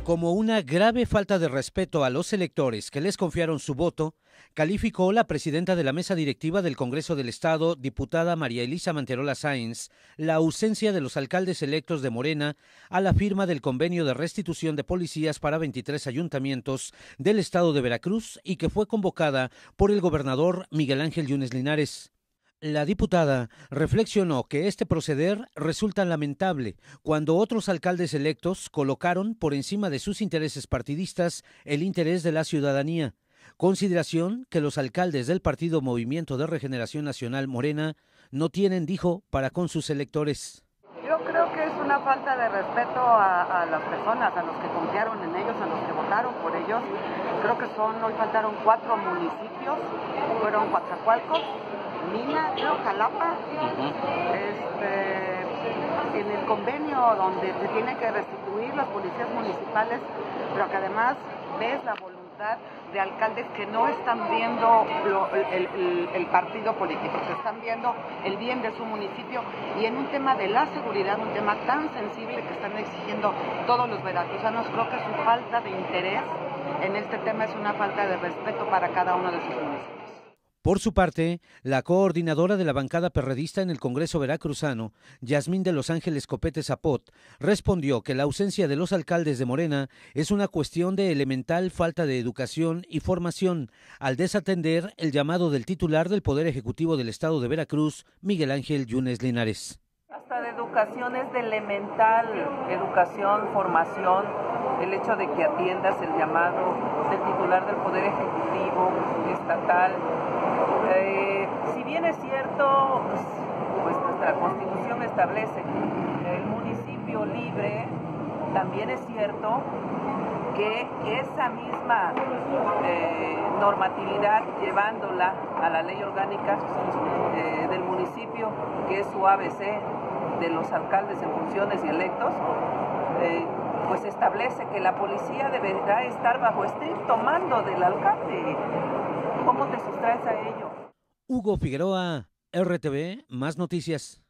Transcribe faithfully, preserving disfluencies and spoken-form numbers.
Como una grave falta de respeto a los electores que les confiaron su voto, calificó la presidenta de la mesa directiva del Congreso del Estado, diputada María Elisa Manterola Sáenz, la ausencia de los alcaldes electos de Morena a la firma del convenio de restitución de policías para veintitrés ayuntamientos del estado de Veracruz y que fue convocada por el gobernador Miguel Ángel Yunes Linares. La diputada reflexionó que este proceder resulta lamentable cuando otros alcaldes electos colocaron por encima de sus intereses partidistas el interés de la ciudadanía, consideración que los alcaldes del partido Movimiento de Regeneración Nacional Morena no tienen, dijo, para con sus electores. Yo creo que es una falta de respeto a, a las personas, a los que confiaron en ellos, a los que votaron por ellos. Creo que son, hoy faltaron cuatro municipios, fueron Coatzacoalcos, Mina, Jalapa, uh-huh. este, en el convenio donde se tienen que restituir las policías municipales, pero que además ves la voluntad de alcaldes que no están viendo lo, el, el, el partido político, que están viendo el bien de su municipio y en un tema de la seguridad, un tema tan sensible que están exigiendo todos los veracruzanos. Creo que su falta de interés en este tema es una falta de respeto para cada uno de sus municipios. Por su parte, la coordinadora de la bancada perredista en el Congreso veracruzano, Yasmín de Los Ángeles Copete Zapot, respondió que la ausencia de los alcaldes de Morena es una cuestión de elemental falta de educación y formación, al desatender el llamado del titular del Poder Ejecutivo del Estado de Veracruz, Miguel Ángel Yunes Linares. Hasta de educación es de elemental educación, formación, el hecho de que atiendas el llamado del titular del Poder Ejecutivo estatal. Eh, si bien es cierto, pues nuestra Constitución establece el municipio libre, también es cierto que esa misma eh, normatividad, llevándola a la ley orgánica eh, del municipio, que es su A B C de los alcaldes en funciones y electos, eh, pues establece que la policía deberá estar bajo estricto mando del alcalde. ¿Cómo te sustraes a ello? Hugo Figueroa, R T V, Más Noticias.